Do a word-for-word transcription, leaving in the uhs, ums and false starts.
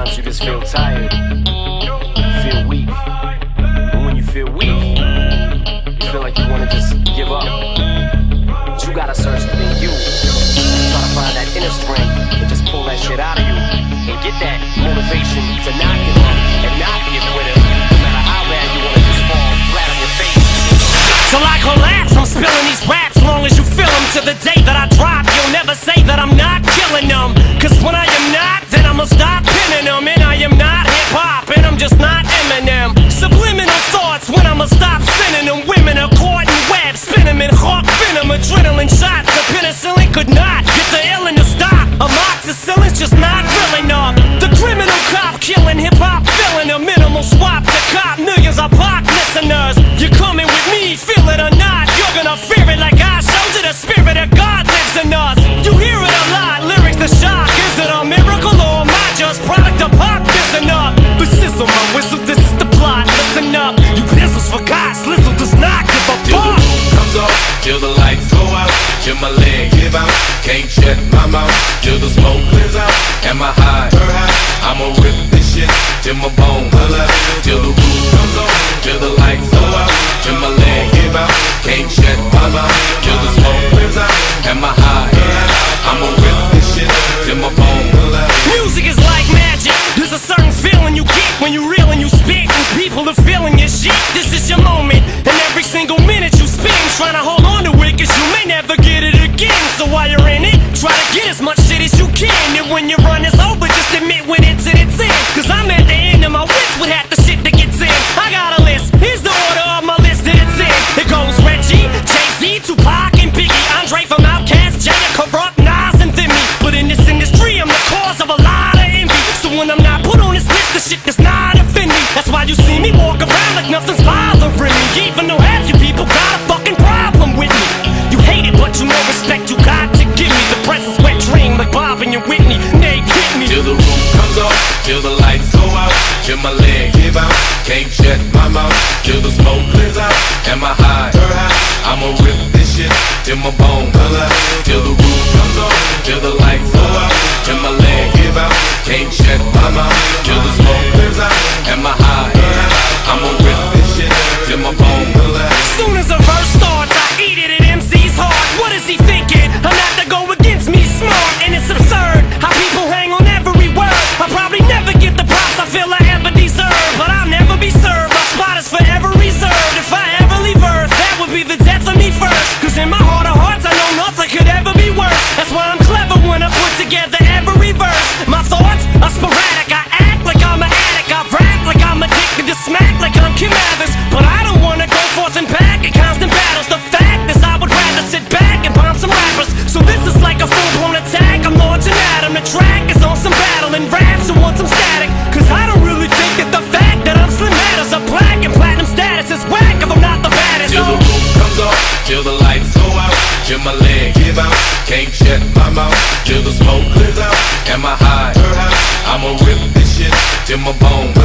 Sometimes you just feel tired, feel weak. And when you feel weak, you feel like you wanna just give up. But you gotta search within you. Try to find that inner strength and just pull that shit out of you. And get that motivation to not give up and not be a quitter. No matter how bad you wanna just fall flat on your face. Till I collapse, I'm spilling these raps. Long as you feel them, to the day that I drop, you'll never say that I'm not killing them. Cause when I am not, then I'ma stop pinning them. And I am not hip-hop, and I'm just not Eminem. Subliminal thoughts when I'ma stop sending them. Women are caught in webs, spin them in hawk venom. Adrenaline shots, the penicillin could not get the illin to stop. Amoxicillin's just not real enough. The criminal cop killing hip-hop, filling a minimal swap to cop millions of pop listeners. You're coming with me, feel it or not, you're gonna fear it like I showed you. The spirit of God lives in us. You hear it a lot, lyrics the shock. Is it a miracle or am I just product of pop? Listen up, the sizzle, my whistle, this is the plot. Listen up, you pizzles forgot, Slizzle does not give a Till fuck. the roof comes off, till the lights go out, till my leg give out, can't shut my mouth, till the smoke clears out, and my high, I'ma rip this shit, till my bone pull out, till the roof comes off, till the lights go out, till my leg give out, can't shut my mouth, till the smoke clears out, and my high, I'ma rip this shit, till my bone pull out. Music is like magic. There's a certain feeling you get when you reel and you spit, and people are feeling your shit. This is your moment, and every single minute you spend trying to hold on to it, cause you may never get it again. So while you're in it, try to get as much shit as you can. And when your run is over, just admit when it's in its end. Cause I'm at the end of my wits with half the shit that gets in. I got a list, here's the order of my list that it's in. It goes Reggie, Jay-Z, Tupac, and Biggie, Andre from Outkast, Jada, Corrupt, Nas, and Thimmy. But in this industry, I'm the cause of a lot of envy. So when I'm not put on this list, the shit does not offend me. That's why you see me walk around like nothing's bothering me. Even though half you people got a fucking problem with me. You hate it, but you know respect you got to give me. The presence wet dream like Bob and your Whitney. They hit me. Till the roof comes off, till the lights go out, till my leg give out, can't shut my mouth, till the smoke clears out, and my high, I'ma rip this shit, till my bone pull out, till the roof comes off, till the lights go out, till my leg give out, can't shut my mouth, till the smoke clears out, and my high, I'ma rip this shit, till my bone pull out. As soon as a verse starts, I eat it at M C's heart. What is he thinking? I'm not to go against me smart, and it's absurd how people hang on every word. I'll probably never get the props I feel I ever deserve, but I'll never be served. My spot is forever reserved. If I ever leave Earth, that would be the death of me first. Cause in my heart of hearts, I know nothing could ever be worse. That's why I'm clever when I put together every verse. My thoughts are sporadic. I act like I'm an addict. I rap like I'm addicted to smack like I'm Kim Mathers. But I don't wanna go forth and back in constant battles. The fact is I would rather sit back and bomb some rappers. So this is like a full-blown attack. I'm launching at 'em. The track is on some battle and raps who want some static. Cause I don't really think that the fact that I'm slim matters. A black and platinum status is whack if I'm not the baddest. Till the roof comes off, till the lights go out, till my leg give out, can't shut my mouth, till the smoke clears out, and my high, I'ma rip this shit, till my bone